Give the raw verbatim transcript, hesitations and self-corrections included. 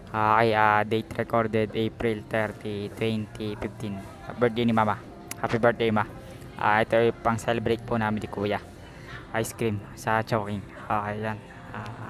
Okay, ah, date recorded April thirty, twenty fifteen. Birthday ni Mama. Happy birthday, Ma. Ah, ito yung pang celebrate po namin ni Kuya. Ice cream sa Chowking. Okay, yan. Ah,